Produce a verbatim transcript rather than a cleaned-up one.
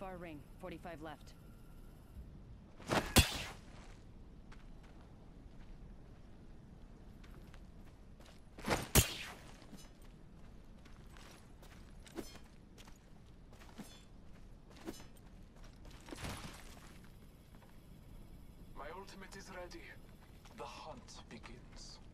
far ring. forty-five left. My ultimate is ready. The hunt begins.